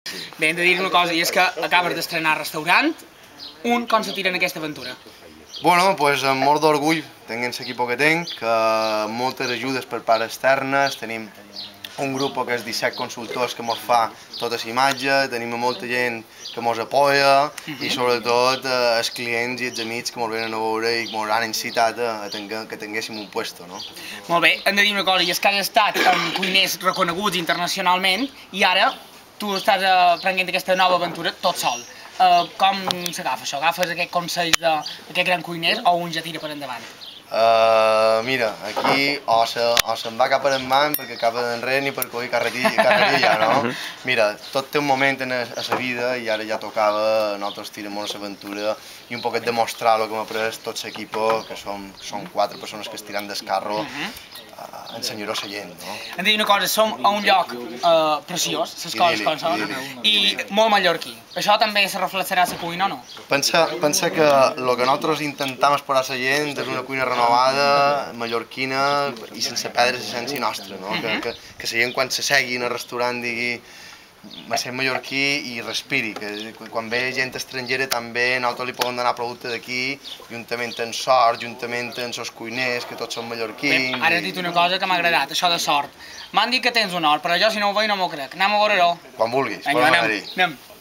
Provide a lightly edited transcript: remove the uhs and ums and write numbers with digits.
Bé, hem de dir una cosa, i és que acabes d'estrenar restaurant. Com se tira en aquesta aventura? Bueno, pues amb molt d'orgull, tenint l'equip que tinc, moltes ajudes per part externes, tenim un grup que és 17 consultors que ens fa tota la imatge, tenim molta gent que ens apoya i sobretot els clients i els amics que ens venen a veure i que ens han incitat que tinguéssim un puesto, no? Molt bé, hem de dir una cosa, i és que has estat amb cuiners reconeguts internacionalment i ara tu estàs prenent aquesta nova aventura tot sol. Com s'agafa això? Agafes aquest consell d'aquest gran cuiner o un ja tira per endavant? Mira, aquí o se'n va cap endavant perquè cap enrere ni per coir carrerilla, no? Mira, tot té un moment a la vida i ara ja tocava, nosaltres tirem a l'aventura i un poquet demostrar el que hem après tot l'equip, que som 4 persones que estiran del carro, ensenyar-ho a la gent, no? Hem de dir una cosa, som a un lloc preciós, les coses com són, i molt mallorquí. Això també se reflexarà a la cuina o no? Pensa que el que nosaltres intentem esperar a la gent és una cuina renovada, mallorquina i sense perdre l'essència nostra, no? Que la gent quan s'assegui en el restaurant digui me sent mallorquí i respiri, que quan ve gent estrangera també nosaltres li podem donar producte d'aquí, juntament amb sort, juntament amb els cuiners, que tots són mallorquins. Ara has dit una cosa que m'ha agradat, això de sort. M'han dit que tens un hort, però jo si no ho veig no m'ho crec. Anem a veure-ho. Quan vulguis, Vinga, anem.